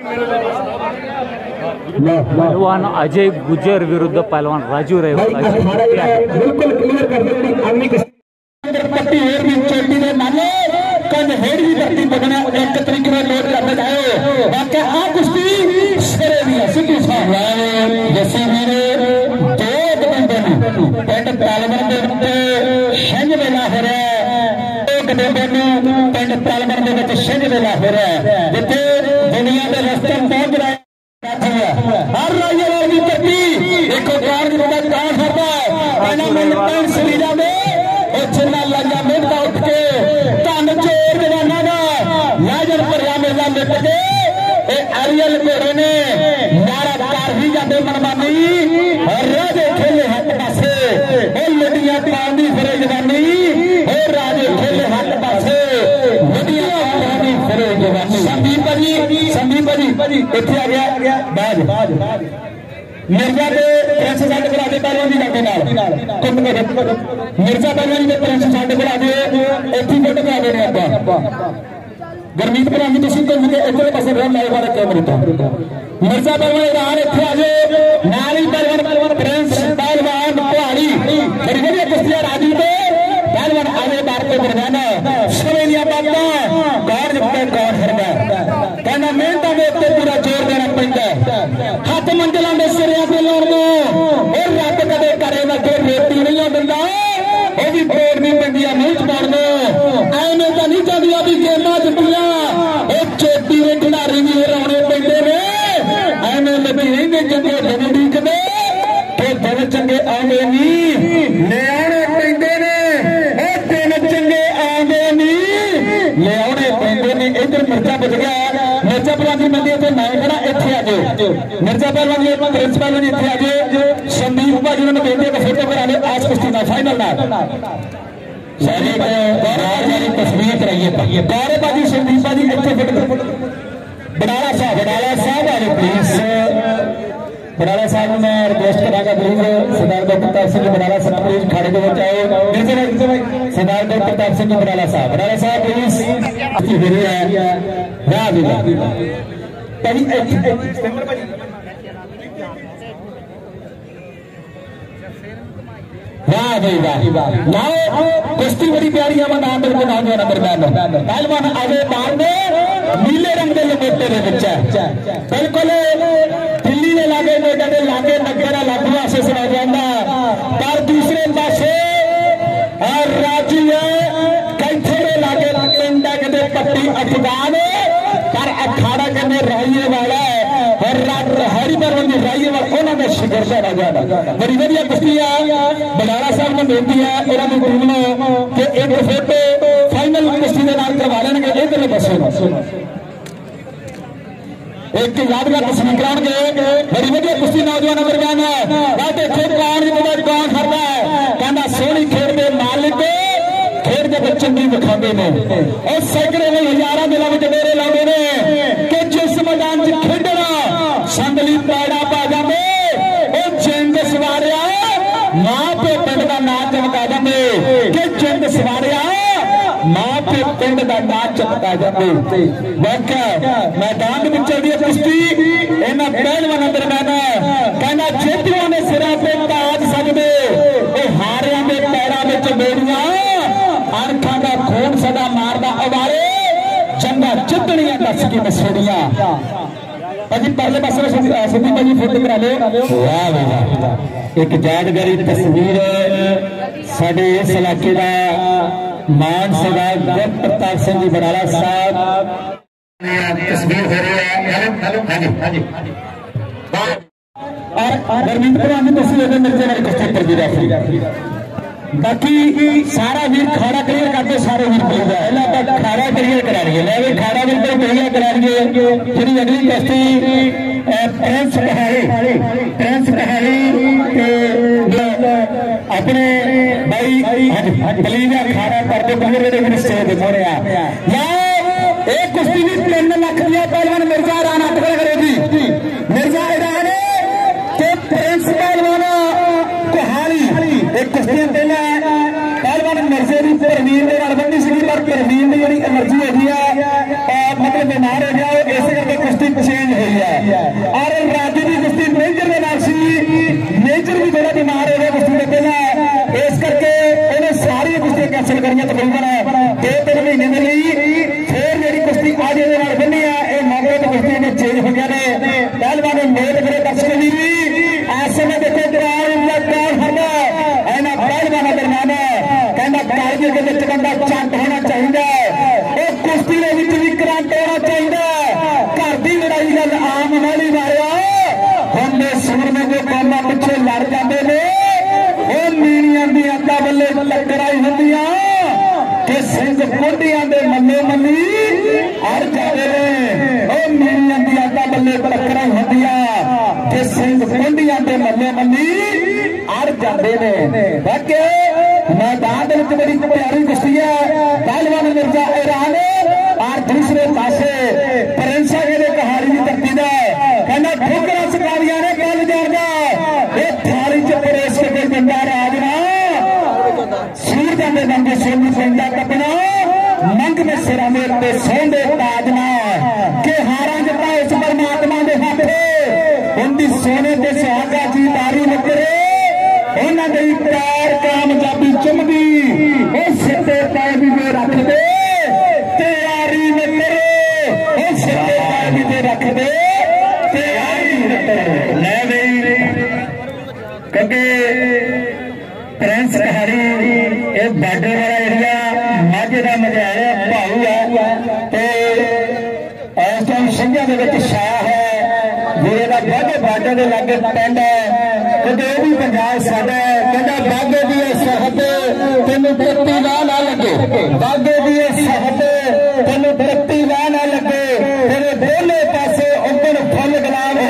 पहलवान अजय गुजर विरुद्ध पहलवान राजू रेवल बिल्कुल क्लियर कर दे पट्टी हेर भी चोटी ने माने कन हेर भी धरती पकड़ना एक तरीके में लोड करने जाए बाकी आ कुश्ती सिरे भी सिद्धू साहब जैसे मेरे दो बंदे पिंड तालमन दे उत्ते छिंज वेला हो रहा है एक बंदे नूं पिंड तालमन दे विच छिंज वेला हो रहा है जिथे दुनिया के रस्ते पहुंच रहा है हर राजेवाल की धरती एक कार जिंदा कहां करता है पहला मिल सरीरा में जिन्ना लाजा मिलता उठ के धन चोर जवाना का लाजर भरिया मेला मिट के अरियल घोड़े ने नारा कार ही जाते मनमानी और राजे खेले हक पासे लुटियां पानी फिरे जवानी और राजे खेले हक पासे लुटियां पानी फिरे जवानी संदीप जी इतने आ गया बाज मिर्जा के प्रिंस साढ़े को आगे पहलवान की जाते मिर्जा पहलवान के प्रिंस साढ़े को आगे इतनी फोटो करा देने गुरमीत भरा जी तुम तो इधर पास रन लाए वाले कैमरे तो मिर्जा पहलवान ईरान इतने आगे नाली पहलवान प्रिंस पहलवान कुहाड़ी बड़ी बढ़िया कुश्तियां राजू पे पहलवान आगे बार पे दरमियान सवेलिया बाबा कौन जितता कौन हारदा कहना मेहनत के उत्ते पूरा जोर देना पैंदा हथ मंजिलों के सिरिया से लाने और रब कदे करे ना कि रेती नहीं दिंदा वो भी बोर्ड नहीं पंडिया नहीं चढ़ने ऐने तो नहीं चाहती भी गेमां जितनियां एक चोटी में खिडारी भी रौने पैंदे ने ऐने लगी नहीं ने चंगे दिन उड़ीकदे कि दिन चंगे आउंदे नहीं लियाने पैंदे ने दिन चंगे आउंदे नहीं लियाने पैंदे ने इधर मिर्जा बच गया मिर्जा पहलवान की मंडी तो मैं खड़ा इतने आ जाओ मिर्जा पहलवान जी प्रिंस पहलवान जी इतने आ जाओ संदीप भाजी ने बेटे का फोटो करा ले आज कुश्ती का फाइनल ना सारी वाली तस्वीर कराइए दौरे बाजी संदीप भाजी इतने बड़ाला साहब आ जाओ प्लीज बड़ाला साहब मैं रिक्वेस्ट करांगा प्लीज सरदार डॉक्टर प्रताप सिंह बड़ाला साहब प्लीज खड़े हो जाओ सरदार डॉक्टर प्रताप सिंह बड़ाला साहब प्लीज वाह भी वाह लाओ कुश्ती बड़ी प्यारी है नाम बिल्कुल नौजवान दरम्यान पहलवान आगे बार में नीले रंग के लपेटे के बच्चा बिल्कुल दिल्ली के लागे नोएडा के लागे नगर लागू आसे सुना जाता पर दूसरे पासे और राजू कैथे के लागे पिंडा के पट्टी अफगान पर अखाड़ा करने रहिए वाला और हरी परवन रहिए वाला उन्होंने शिखर से राजा बड़ी बढ़िया कुश्ती बड़ाला साहब ने बेनती है इन्होंने टीम कि एक फोटो फाइनल कुश्ती के नाम करवा लेंगे इधर बसो एक यादगार तस्वीर कराएंगे बड़ी बढ़िया कुश्ती नौजवान दरम्यान कौन खड़ता है कहना सोहनी खेड के मालिक खेड के चंगी दिखाते हैं और सैकड़े में हजारों दिलों में डेरे लाते हैं कि जिस मैदान च खेडना संगली पैड़ा पा जाते जिंद सवारिया मां पे पिंड का नाम चमका जाते कि जिंद सवारिया मां पे पिंड का नाम चमका जाते वाकया मैदान में चल रही है कुश्ती इन्होंने पहलवान दरम्यान कहना जेतियों ने सिरा पे ताज सकते हारिया के पैरों में बेड़ियां अणखा का खून सदा मारदा अवारे चंगा चितड़ियां दस की मछड़ियां अजी पहले पास संदीप भाजी फोटो करा लो वाह वाह एक यादगारी तस्वीर साडे इस इलाके का मान सरदार डॉक्टर प्रताप सिंह जी बड़ाला साहब तस्वीर हो रही है हाजी और गुरमीत भरा जी तस्वीर मिर्जे वाली कुश्ती पर भी बाकी सारा वीर खाड़ा क्लियर करते सारे वीर पहला खाड़ा क्लियर करा रही है खाड़ा वीर तो क्लियर करा रही है फिर अगली कुश्ती प्रिंस पहाड़ी अपने भाई कलीजा खाड़ा करते बने स्टेज मोड़े एक कुश्ती भी 3 लाख दिया पहलवान मिर्जा ईरान अटकल करेगी मिर्जा ईरान के प्रिंस पहलवान कुहाड़ी एक कुश्ती पहलवान मिर्जे की परवीन के बंदी सी पर परवीन की जी एनर्जी है मतलब बीमार हो गया इस करके कुश्ती पछेड़ लड़ाई हुई है और राजू की कुश्ती मेजर के नाल सी मेजर भी थोड़ा बीमार हो गया कुश्ती के पहले इस करके उन्हें सारी कुश्ती कैंसिल करिए तकरीबन 2-3 महीने के लिए फिर जी कुश्ती आज बनी है ये मौके तो कुश्ती में चेंज हो गया ने पहलवान मेल करे दर्शक भी इस समय देखो इन्होंने पहलवानों दरम्यान कहना कालजे के विच बंदा चंट होना चाहिए कुश्ती के भी करंट होना चाहिए घर की लड़ाई गल आम वाली मारिया हम सूरमे के काम पिछे लड़ जाते हैं मीणिया दी अड्डा बल्ले लड़ाई होंगी कि सिंह कोडिया के मल्ले मल्ली अड़ जाते हैं मीणिया दी अड्डा बल्ले लड़ाई होंगी कि सिंह कोडिया के मल्ले मल्ली अड़ जाते हैं बाकी मैदान बड़ी प्यारी कुश्ती है पहलवान मिर्जा ईरान और दूसरे पासे प्रिंसा के कहानी की धरती का कहना ठोकरा शिकारिया ने कल जाएगा ये थाली च परेश के डंडा राजना सूरजा के रंगे सोनी पिंडा कपना मंग में सिरा मेरे सोंदे ताजना के हारा जता उस परमात्मा के हाथे उनकी सोने के सुहागा जी तारी लगे उन्होंने प्यार कामयाबी चुमदी सिद्धे पैर भी में रख दे तैयारी में तेरे सिद्धे पैर भी में रख दे तैयारी में तेरे ले गई क्योंकि प्रिंस कहानी ये बार्डर वाला एरिया माझे का मजाया भाऊ है इस टाइम सिंघा के शाह है जेड़ा बाघे बार्डर के लागे पिंड है कदे भी पंजाब साडा कहता बाघे की सरहद तेन बत्ती ना लगे बाघे की सरहद तेन बत्ती ना लगे तेरे दोनों पासे उधर फुल गुलाब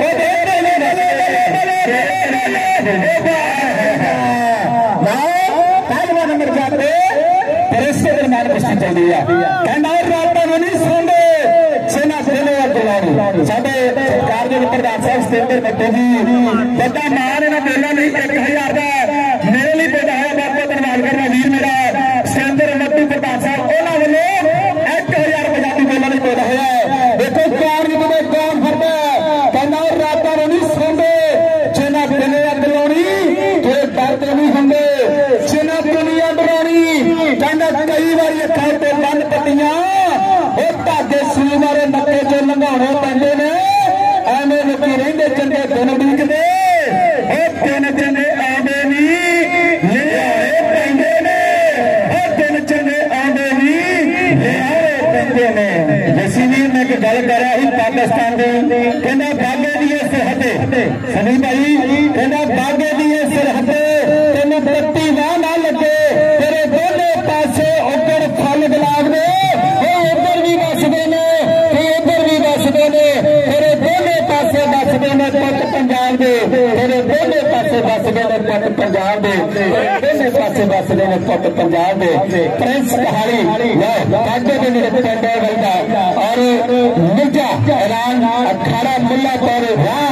पहलवान मिर्जा पे प्रेस के दरम्यान कुश्ती चल रही है कहना रातों में नहीं सोंदे सेना सेने दिलानी साडे सरकार के प्रधान साहब सतेंद्र मट्टे जी बड़ा मान इन्हें मेला नहीं 1000 का मेरे लिए बेटा है बापा धनवालगढ़ का वीर मेरा सतेंद्र मट्टू प्रधान साहब उन्होंने 1000 पंजाबी मेला नहीं बेटा है देखो कौन फरदा कहना रातों में नहीं सोंदे सेना सेने दिलानी तो दर्द नहीं होंगे सेना दुनिया डरानी कहना कई बार अखा तो बंद पट्टियां धागे सूर मारे नक्के चो लंघाने पैंदे ने एवें लोग रहिंदे चंगे दिन उड़ीकदे दिन चंगे आउंदे नहीं लिआए पैंदे ने दिन चंगे आउंदे नहीं लिआए पैंदे ने जसीवीर ने एक गल कर रहा ही पाकिस्तान की कहना बागे दी सरहद सनी भाई कहना बागे दी सरहद तेन बत्ती ना लगे तेरे दोनों पासे उधर फल गुलाब ने उधर भी बसते ने उधर भी बसते ने तेरे दोनों पासे बसते ने पुत पंजाब दे तेरे दोनों पासे बसते ने पुत पंजाब दे दोनों पासे बसते ने पुत पंजाब दे प्रिंस कहानी बागे के मेरे पिंड बंदा और मिर्जा ईरान अखाड़ा मुल्लापुर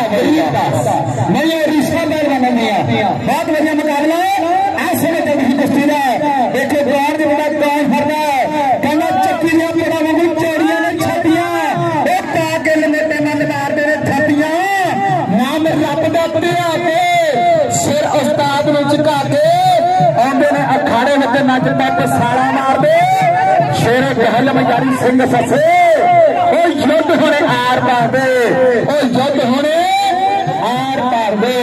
मैं रिश्ता पहलवान बहुत बढ़िया मुकाबला ऐसे में जब कुश्ती का देखो द्वार के बड़ा कौन फरना कहना चक्की बड़ा वांगू चोरिया ने छातियां के लमेटे मंद मारते ने छातियां नाम रब का दिया के सिर उस्ताद में झुका के आंदे ने अखाड़े में नच तक साड़ा मार दे शेर कहल मजारी सिंह ससे युद्ध होने आर पार दे युद्ध होने आर पार दे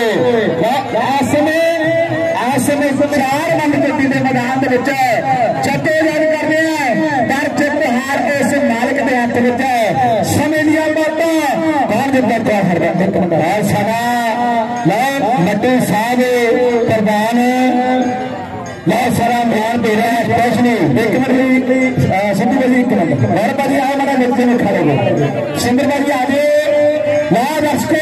ऐसे में 4 मंद गड्डी के मैदान चक्के जग करते हैं पर चित हार के इस मालिक के हाथ में समय लिया बातों कौन जितना समा मट्टू साहब प्रधान ला सारा ध्यान दे रहा है स्पेशली एक मिनट सिंधु भाजी एक मिनट और भाजी आओ मेरा व्यक्ति में खड़े हो सिंधु भाजी आगे ला दर्शकों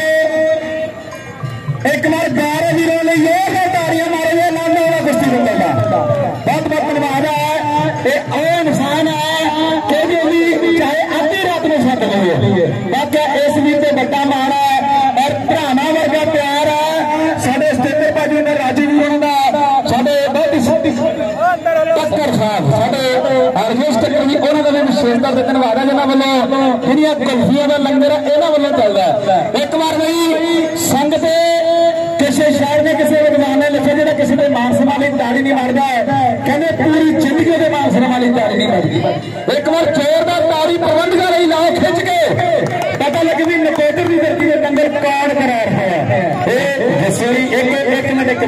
एक बार 12 वीरों ने ये तारियां मारे हुए नाम वाला कुश्ती बंदा बहुत बहुत धन्यवाद है ये इंसान है कि चाहे आधी रात में सट गई बाकी इस वीर से बड़ा मान है और भरावां वर्गा प्यार है साडे सतेंद्र भाजी ने राजू वीरों का साडे बहुत टक्कर साहब साडे हरमेश टक्कर भी उन्होंने भी विशेषता दल के धन्यवाद है जिन्होंने वालों जिहड़ियां कुल्फियां दा लंगर इन्हां वालों चलदा है। एक बार बई संगत किसी शायर ने किसी विद्वान ने लिखा जो किसी के मान सम्मान की ताड़ी नहीं मारता कहते पूरी जिंदगी के मान सम्मान की ताड़ी नहीं मारती। एक बार जोरदार ताड़ी प्रबंधक रही लाओ खिंच के पता लगे भी नकोदर की धरती के अंदर कौन करा रहा है। एक मिनट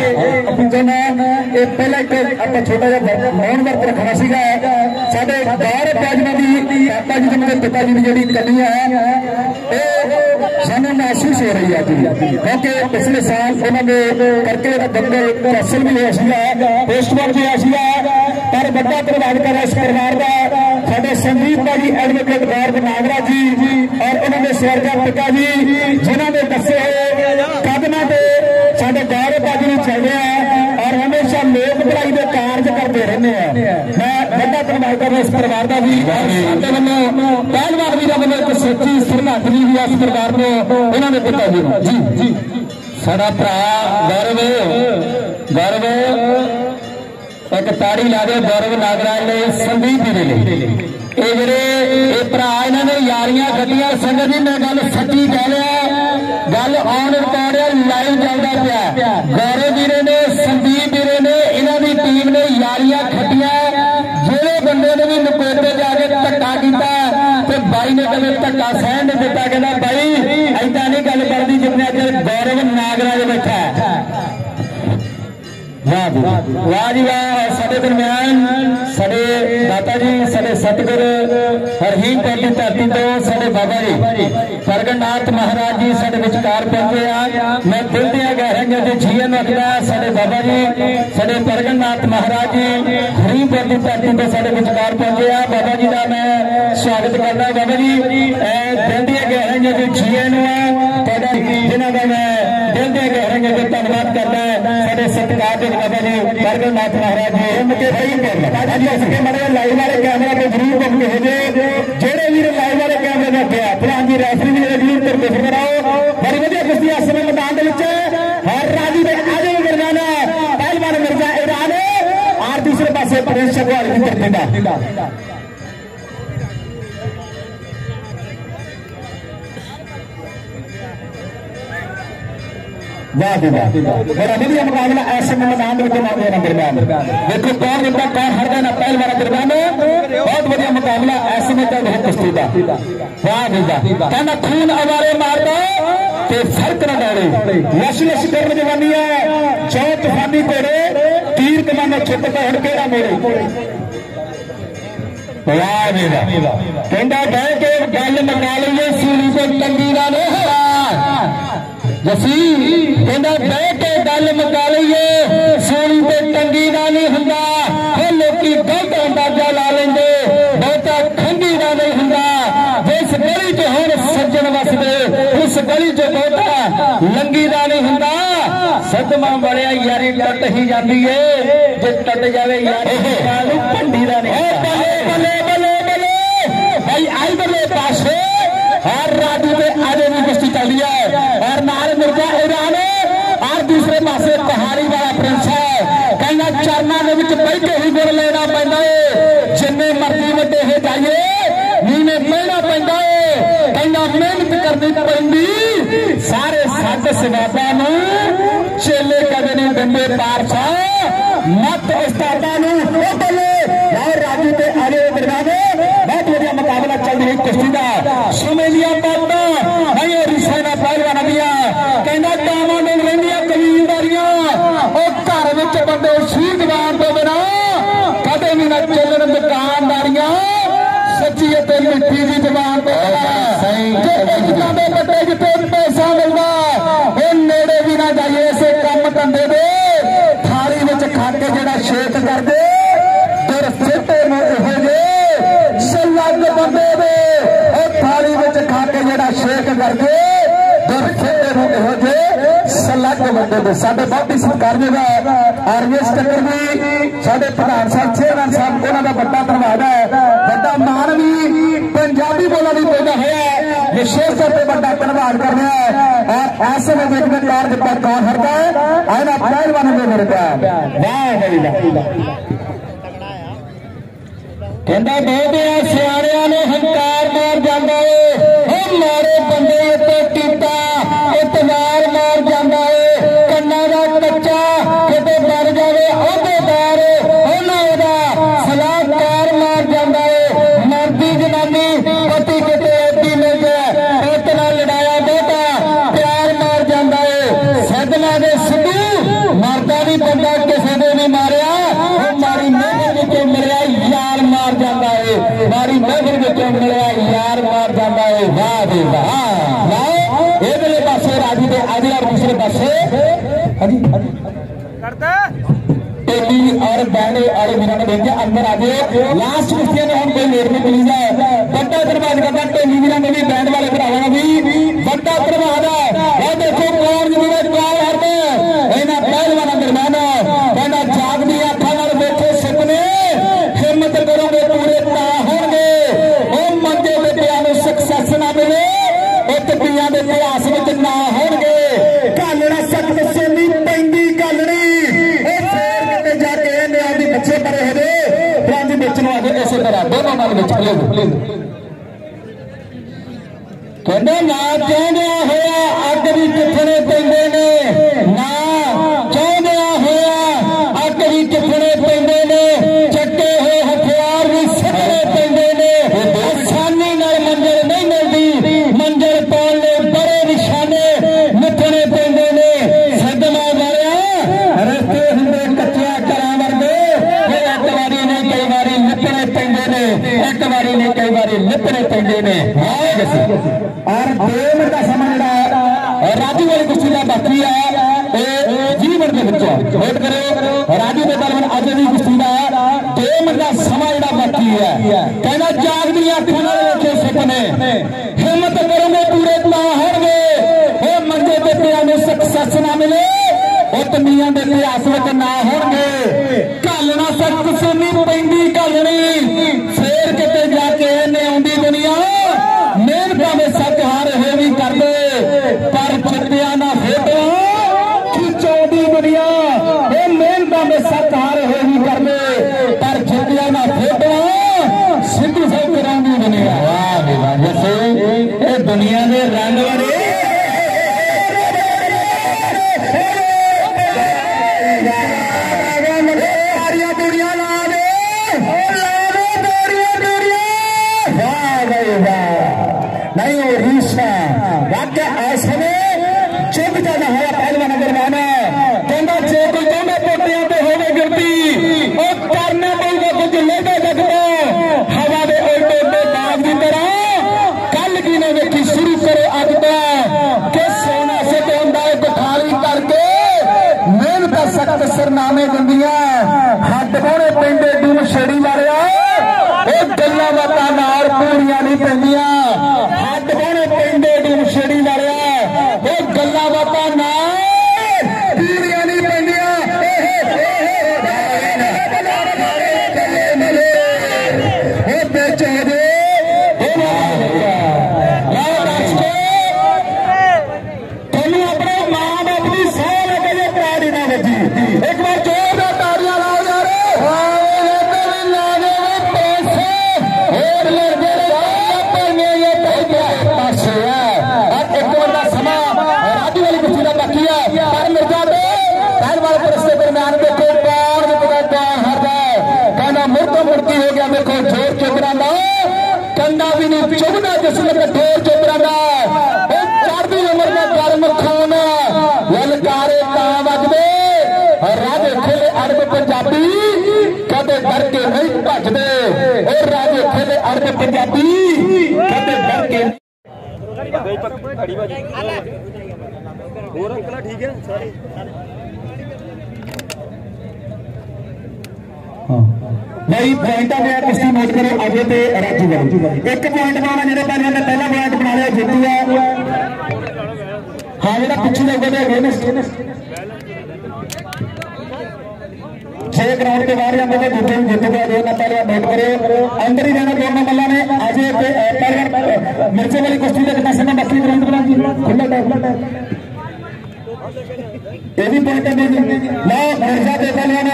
पहले आप छोटा जहा मौन वर्त रखना सीगा साडे गौर पैजना की पापा जी मेरे पिता जी की जी कली है सानू महसूस हो रही है क्योंकि पिछले साल उन्होंने करके दंगल कैसल भी होया पोस्टमार्टम होया पर बड़ा प्रभाव कर इस परिवार का साडे संदीप भाजी एडवोकेट गौरव नागरा जी और उन्होंने स्वर्गा पिता जी जिन्होंने दसे कदमां ते साडे गौरव भाजी चल रहा है और हमेशा लोक भलाई के कार्य करते रहने मैं बड़ा धन्यवाद कर इस परिवार का भी पहलवान वीर वालों एक सच्ची श्रद्धांजलि भी इस परिवार को उन्होंने पिता जी जी साडा भरा गौरव एक ताड़ी ला दे गौरव नागराज ने संदीप जी ने ये भरा इन्होंने यारियां कटिया संगत जी मैं गल सच्ची कह लिया गल ऑन रिकॉर्ड लाइव चलता पाया गौरव वीरे ने संदीप वीरे ने इन्हों की टीम ने यारियां खटिया जेड़े बंदे ने भी नकोदे जाके धक्का किया बाई ने कभी धक्का सहन नहीं दिता कहना बाई ऐसा नहीं गल करती जितने अगर गौरव नागराज बैठा है। वाह जी वाह साडे दरम्यान साडे दाता जी साडे सतगुर हरहीम की धरती तो साडे बाबा जी परगटनाथ महाराज जी साडे विचकार पहुंचे आ मैं दिल दिया गहराइयां ते जीवन रखदा साडे बाबा जी साडे परगटनाथ महाराज जी हरहीम की धरती तो साडे विचकार पहुंचे आ बाबा जी का मैं स्वागत करदा बाबा जी दिल दिया गहराइयां ते जीवन तुहाडा जिन्हां दा मैं दिल दिया गहराइयां ते धन्नवाद करदा साडे सतकार बाबा जी परगटनाथ महाराज जी उनके भाई मरे लाइव वाले कैमरे पे जरूर बुक भेजे जेड़े भी लाइव वाले कैमरे में गया प्रधान जी रैफरी भी जरूर तरफ कराओ बड़ी वधिया कुश्ती इस समय मैदान हर राजी के आगे दरमियान पहलवान मिर्जा ईरान और दूसरे पासे प्रिंस शगवाल की तरफ बड़ा वधिया मुकाबला ऐसे मैदान दरम्यान देखो कौन जितना कौन हर देना पहलवान दरम्यान बहुत वधिया मुकाबला ऐसे में चल रहा कुश्ती का वाह कहना खून अवारे मारदा ते फर्क न डाले लश लश कर जवानी है चौ तूफानी घोड़े तीर कमाना छुप तो हड़ केड़ा मोड़े वाह कहना बह के गल मका लीए सूली को टंगी का नहीं जसी कहना बह के गल मुका लीए सोनी ते टंगी का नहीं हुंदा लोकी गलत अंदाजा ला लेंगे बहुता खंडी का नहीं हुंदा जिस गली च हुण सज्जन वसदे उस गली च बहुता लंगी का नहीं हुंदा सदमा बड़िया यारी टट ही जाती है जे टट जावे यारी भंडी का नहीं बले बले बले भाई आई बले पासे हर राजू के आगे भी कुश्ती चल रही है और नाल मिर्जा ईरान और दूसरे पासे पहाड़ी वाला प्रिंस है कहना चरणों के विच बैठ के ही गुर लेना पैंदा है जिन्ने मर्जी वड्डे हो जाइए नीने बहना पैंदा है कहना मेहनत करनी पैंदी सारे सद सवादा चेले कदे नहीं दिंदे पारसा मत उस्तादा बोले और राजू के आगे दरवाजे बहुत वधिया मुकाबला चल रही कुश्ती का सुमेलिया बाबा भाई रिसाना पहलवान दिया कहना दावां ने रहिंदियां कबीलदारियां और घर विच बंदे सी जवान तो बिना कदे नहीं ना चलन दुकानदारियां सच्ची ते मिट्टी दी जवान तो बिना बड़े जिते पैसा मिलदा वो नेड़े भी ना जाइए इसे कम धंधे दे थाली विच खा के जेड़ा शेक कर दे फिर सिੱਟੇ ਨੂੰ ਇਹੋ ਜੇ ਸਲੱਗ ਬੰਦੇ ਦੇ ਉਹ ਥਾਲੀ ਵਿੱਚ ਖਾ ਕੇ ਜਿਹੜਾ ਸ਼ੇਕ ਕਰਦੇ ਫਿਰ ਸਿੱਟੇ ਨੂੰ ਇਹੋ ਜੇ ਸਲੱਗ ਬੰਦੇ ਦੇ ਸਾਡੇ ਬਹੁਤ ਸਤਿਕਾਰ ਦੇਗਾ ਔਰ ਇਸ ਚੱਕਰ ਵੀ ਸਾਡੇ ਪ੍ਰਧਾਨ ਸਾਹਿਬ ਚੇਅਰਮੈਨ ਸਾਹਿਬ ਉਹਨਾਂ ਦਾ ਵੱਡਾ ਧੰਨਵਾਦ ਹੈ ਵੱਡਾ ਮਾਣ ਵੀ ਪੰਜਾਬੀ ਬੋਲਾਂ ਦੀ ਪੈਦਾ ਹੋਇਆ ਵਿਸ਼ੇਸ਼ ਤੌਰ ਤੇ ਵੱਡਾ ਧੰਨਵਾਦ ਕਰ ਰਿਹਾ ਹੈ ਔਰ ਐਸੇ ਵਿੱਚ ਦੇਖਦੇ ਤੌਰ ਤੇ ਕੌਣ ਹਰਦਾ ਹੈ ਆਇਨਾ ਪਹਿਲਵਾਨ ਦੇ ਮਿਲਦਾ ਹੈ ਵਾਹ ਬਈ कहता बहुत सियाणिया ने हंकार मार जाता है मारे बंदे उत्ते टीटा इतवार मार जाता है कन्ना का कच्चा किते मर जाए अहदेदार उन्होंने सलाहकार मार जाता है मरदी जनानी पति किते एडी मिल जाए इतना लड़ाया बेटा प्यार मार जाता है सदना के सिद्धू मरदा नहीं बंदा किसी ने नहीं मारिया मारी महफिल विचों मिलिया यार मार जाता है मारी महफिल विचों मिलिया यार मार जाता है वाह जी वाह इधरले पासे राजू के आगे और दूसरे पासे टेली और बैंड और विराट देंगे अंदर आगे लास्ट कुश्तियां ने हम कोई लेट में मिली जाए बड़ा धन्यवाद करता टेली विराट ने भी बैंड वाले भरावां भी बड़ा धन्यवाद है देखो कौन जिन्होंने चाल हरते इन्हां पहलवानां दरमियान कहना जागदी अखां नाल बैठे सपने हिम्मत करोगे पूरे ता होणगे ओ मंजे दे पिया नूं सक्सेस ना मिले ओ तबियां दे इतिहास विच ना होणगे घालना सख्त सेनी पैंदी घालनी जाके आदि बच्चे परे है प्रांति बेचने आगे इस तरह दोनों नाल बेच कहते ना चाहदे होया अग भी किथने पैंदे ने ना चाहदे होया अग भी किथने पैंदे ने चक्के हुए हथियार भी सटने पैंदे ने आसानी नाल मंजिल नहीं मिलती मंजिल पाउण लई बड़े निशाने मिथने पैंदे ने सदमा वालिया रस्ते हुंदे कच्चिया घरां वर्गे एक वारी ने कई बारी लिपने पैंदे ने एक वारी ने कई बारी लिपने पैंदे ने और 2 मिनट का समय जिहड़ा राजू वाली कुश्ती का बाकी है 20 मिनट के विच वेट करो राजू के पहलवान अज दी कुश्ती का 2 मिनट का समय जिहड़ा बाकी है कहना जागदी अखां नाल वेखे सुपने हिम्मत करोगे पूरे ता होणगे ओ मंजे ते पिया नूं सक्सेस ना मिले ओ तमियां दे इतिहास विच ना होणगे घालना सख्त सुनी पैंदी घालनी फेर किते जाके इन्ने आउंदी दुनिया मेहनतां दे सच हार होए भी करदे पर जिद्दियां ना फेटो खिचौदी दुनिया ए मेहनतां दे सच हार होए भी करदे पर जिद्दियां ना फेटो सिद्धू साहब कराउंदी दुनिया वाह जी वाह जैसे ए दुनिया दे रंग वाले सरनामे दिंदिया हट बोने पेंडे डूम छेड़ी मारिया गल्लां बातां नाल पूरियां नहीं पैंदियां हट बोने पेंडे डूम छेड़ी मारिया गल्लां बातां नाल पूरियां नहीं पैंदियां एक बार जोरदार तालियां लाओ यार एक बंदा समा राजू वाली कुश्ती का बाकी है पर मिर्जा दे पहलवान पुरुष के दरम्यान देखो कौन हरदा कहना मुर्दा मुर्दी हो गया देखो जोर चोबरा का कंधा भी नहीं चुभदा जिसमें कठोर चोबरा का चढ़ती उम्र का गर्म खून ललकारे तां वजदे राजे खेले अरब पंजाबी कदे डर के नहीं भजदे और राजे खेले अरब पंजाबी कदे डर के ठीक है भाई पॉइंट में कुश्ती नोट करो आगे ते राजू एक पॉइंट बनाना जो पहले ने पहला पॉइंट बना लिया जीतू है हाँ जो पिछू लगे छह ग्राउंड के बाहर जाते थे दूसरे जीतू का जो पहले नोट करो अंदर ही जाना दोनों मल्ला ने आज पहले मिर्चे वाली कुश्ती के कितना समय बाकी ग्राउंड बना खुला ये भी पॉइंट मिर्जा के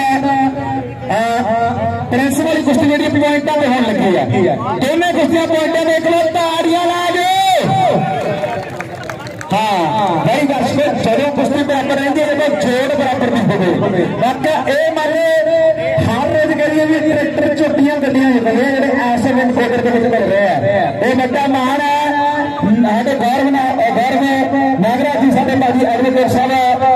प्रिंस वाली कुश्ती जी पॉइंटा पे होने लगी है दोनों कुश्तियां पॉइंटा देख लो ताड़ियां ला दो हाँ भाई दर्शकों जरूर कुश्ती बराबर रहती है जब जोड़ बराबर नहीं होवे बाकी ये माने हर रोज करिए भी ट्रैक्टर छोटियां गड्डियां निकलियां जो ऐसे में फोकर के बन रहे हैं ये बड़ा मान है साढ़े गौरव नागराज जी साढ़े भाजी एडवोकेट साहब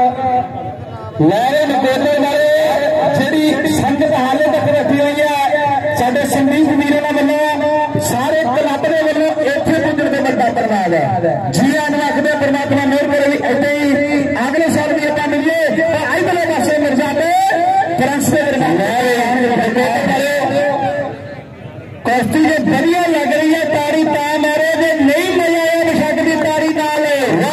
लहरे नकोले वाले जी संगत हाले तक रखी हुई है साढ़े संदीप वीरों वालों सारे क्लब के वालों इतने पुजन के बड़ा धन्यवाद है जी आखते परमात्मा मेहर करे ऐसे ही अगले साल भी अपना मिलिए आई वाले पासे मिर्जा पे फ्रांस से कुश्ती जो बढ़िया लग रही है तारी ता मारे जो नहीं मजा आया बेशक की तारी ना ले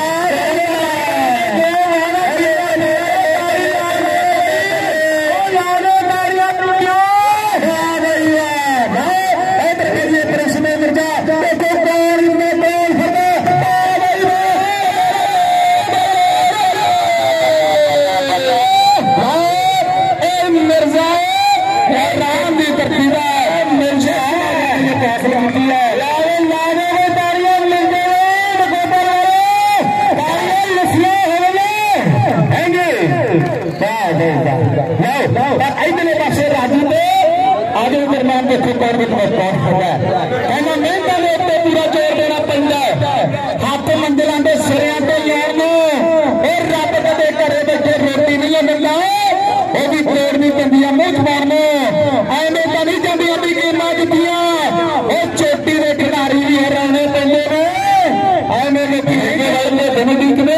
हाथ मंजिलों के सिरिया तो यार और रब कदे घरे बैठे रोटी नहीं मिलता वो भी तोड़नी पैंदी मुंह जबान एवं तो नहीं जादियां भी गेमां जितियां वो चोटी के खिलाड़ी भी हराने पैंदे ने एवं लोकी वाले दिन उड़ीकदे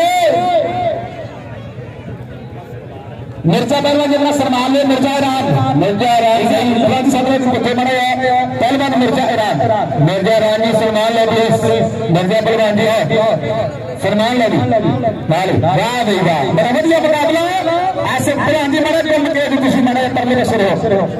मिर्जा पहलवान जितना सन्मान ले मिर्जा ईरान पुठे बने पहलवान मिर्जा ईरान जी सन्मान ले मिर्जा पहलवान जी सन्मान ले वाह भाई वाह बड़ा वधिया मुकाबला ऐसे पहलवान जी मारे घूम के तुम मारे पर मेरे सिर हो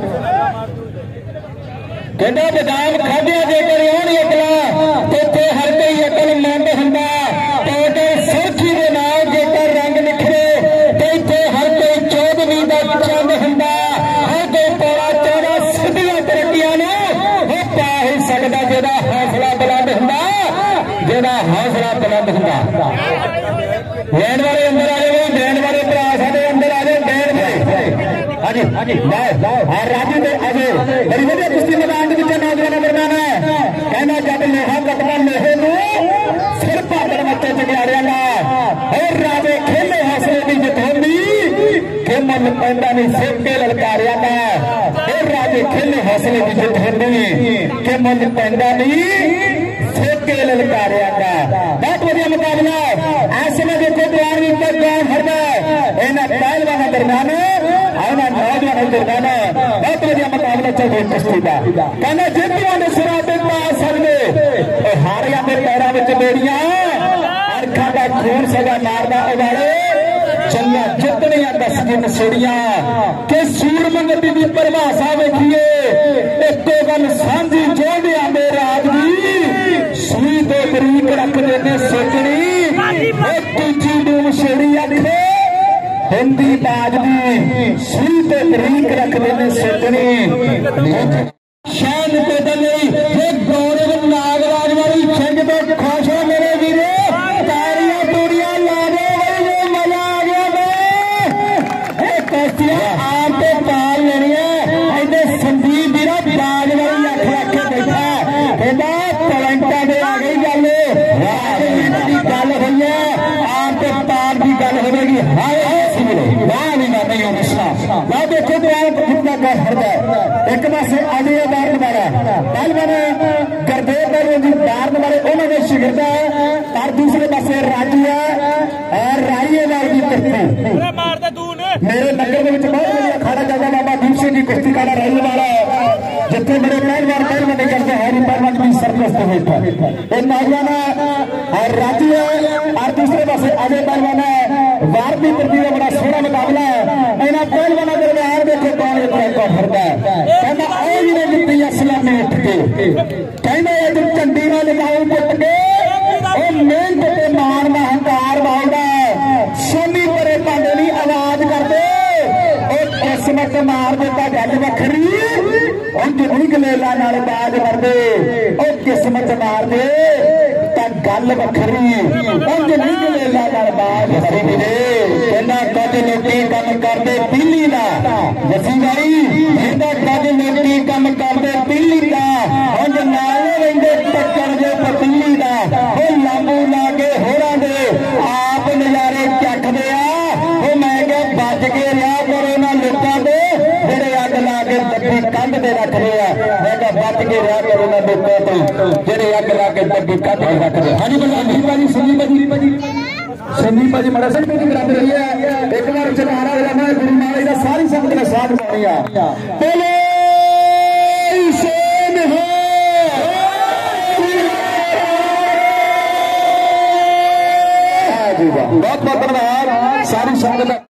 कहते बदाम खाद्या जेकर होन अकला तो हर कोई अकल मंद हुंदा तो सुरखी के नाल जेकर रंग निखरे तो हर कोई चौधरी का चंद हुंदा हर कोई पौड़ा चौड़ा सिद्धियां तरक्कियां ने वो पा ही सकता जेदा हौसला बुलंद हुंदा जेदा हौसला बुलंद हुंदा बैंड वाले अंदर आ जाओ बैंड वाले भरा साडे अंदर आ जाओ बैंड भाई हाँ जी राजू दे अजय बड़ी वधिया कुश्ती मैदान के नौजवानों दरम्यान है कहना जब लोहा कटना लोहे सिर भादर मत्थे चढ़िया और राजे खेले हौसले की जितोंदी कि मन पैंदा नहीं सिर के ललकारिया और राजे खेले हौसले की जितोंदी कि मन पैंदा नहीं सिर के ललकारिया बहुत वधिया मुकाबला ऐसे में देखो द्वार भी फरदा इन्होंने पहलवानों दरम्यान नौजवानों दरम्यान बहुत वधिया मुकाबला चल रहा कुश्ती का कहना जेतुआ ने सिरा पे पा सकते हारिया के पैरों में बेड़ियां अरखा का खून सजा मारदा उबाले चलिया जितनिया दस दिन सीढ़ियां के सूरमंगती की परिभाषा वेखिए एको गल सांझी जोड़िया में राजवी सूई दे बरीक रख देने सोचनी दूजी डूम छेड़ी आदि हिंदी बाजदी सूई दे बरीक रख देने सोचनी शान पे दली गौरव नागराज वाली छिंज तो खुश हो मेरे वीरे तारियां तूड़ियां ला दो मजा आ गया कश्तियां आप तो पाल लेनी है इधर संदीप वीरा बाज वाली अख रख के बैठा कहता पलंटा दे आ गई गल गल हुई है आप तो पाल की गल होगी वाह भी ना नहीं होना ना देखो तो आप कितना कर हरदा एक पासे अजय दार वाला पहलवान गुरदेव पहलवान जी दार वाले उन्होंने शिगिरद है और दूसरे पासे राजू है और राइए वाल की कुश्ती मेरे नगर में बहुत बढ़िया अखाड़ा चलता बाबा दीप सिंह की कुश्ती काड़ा राइए वाला जितने बड़े पहलवान नहीं करते हरी पहलवान की सरप्रस्त बैठा एक नौजवान और राजू है और दूसरे पासे अजय पहलवान है वारदी प्रति का बड़ा सोहना मुकाबला है इन्होंने पहलवान दरम्यान देखो कौन फरदा कहना असला में उठ के कहना झंडी ना लगाओ पुट के मेहनत के मान हंकार मारदा सोनी परे पांडे नहीं मार देता गल वखरी जिन्नी गलेला नाल बाज मरदे ओ किस्मत मार दे गल वखरी जिन्नी गलेला नाल बाज मरदे कहना कुछ लोकी कम करते पीली दा जसी भाई कहना कुछ लोकी कम करते पीली दा उंज नाल रहिंदे टक्कर जे पतीली दा ओ लांबू ला के होरां दे आप नज़ारे चखदे आ मैं क्या बच के रहा करो ना लोगों के जेडे अग ला के दब्बी कंध ते रखते हैं मैं क्या बच के रहा करो ना लोगों तो जेडे अग ला के दब्बी कंध ते रखते हैं। हाँ जी भाजी संदीप भाजी मड़ा सिंह की बराबर रही है एक बार जयकारा लगाना गुरु महाराज का सारी संगत ने साथ पानी बोले बहुत बहुत धन्यवाद सारी संगत।